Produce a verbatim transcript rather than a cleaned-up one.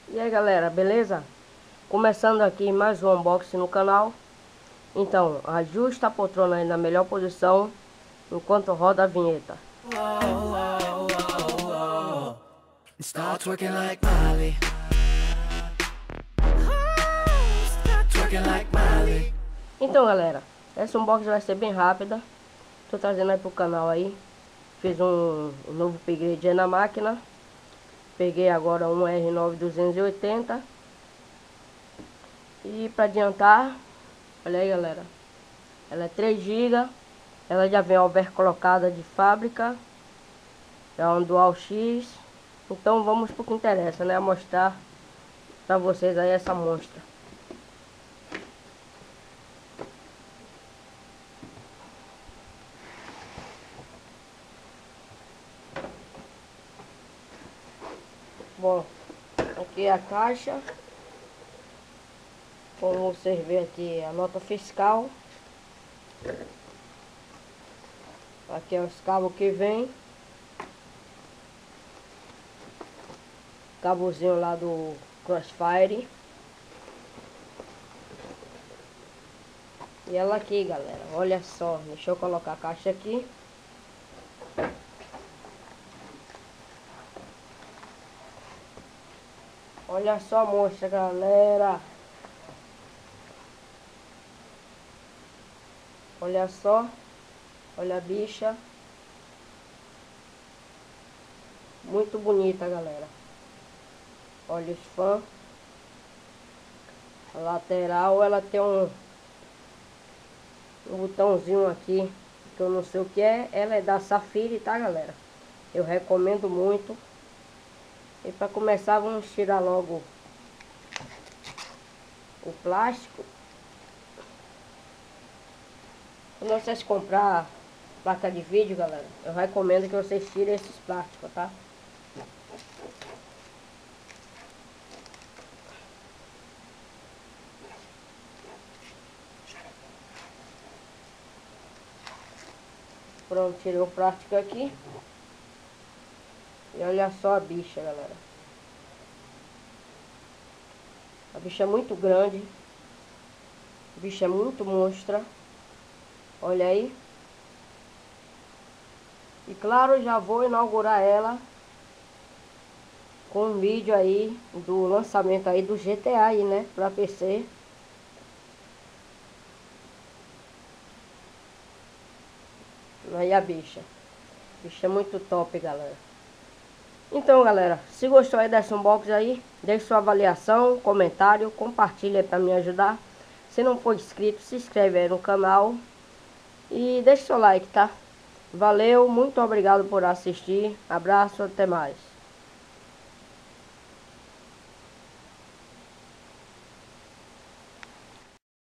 E aí galera, beleza? Começando aqui mais um unboxing no canal. Então, ajusta a poltrona aí na melhor posição enquanto roda a vinheta. Start twerking like Miley. Start twerking like Miley. Então galera, essa unboxing vai ser bem rápida. Tô trazendo aí pro canal aí. Fiz um, um novo upgrade aí na máquina. Peguei agora um R nove duzentos e oitenta. E para adiantar, olha aí galera, ela é três gigas, ela já vem overclockada de fábrica, é um Dual X. Então vamos pro que interessa, né? Mostrar para vocês aí essa monstra. Bom, aqui é a caixa. Como vocês veem aqui, a nota fiscal. Aqui é os cabos que vem. Cabozinho lá do Crossfire. E ela aqui, galera, olha só. Deixa eu colocar a caixa aqui. Olha só a monstra, galera. Olha só. Olha a bicha. Muito bonita, galera. Olha os fãs. A lateral, ela tem um, um botãozinho aqui, que eu não sei o que é. Ela é da Safiri, tá, galera? Eu recomendo muito. E para começar, vamos tirar logo o plástico. Quando vocês comprar placa de vídeo, galera, eu recomendo que vocês tirem esses plásticos, tá? Pronto, tirei o plástico aqui. E olha só a bicha, galera. A bicha é muito grande. A bicha é muito monstra. Olha aí. E claro, já vou inaugurar ela com um vídeo aí do lançamento aí do G T A aí, né? Pra P C. Aí a bicha. A bicha é muito top, galera. Então, galera, se gostou aí dessa unboxing aí, deixe sua avaliação, comentário, compartilha aí pra me ajudar. Se não for inscrito, se inscreve aí no canal e deixe seu like, tá? Valeu, muito obrigado por assistir. Abraço, até mais.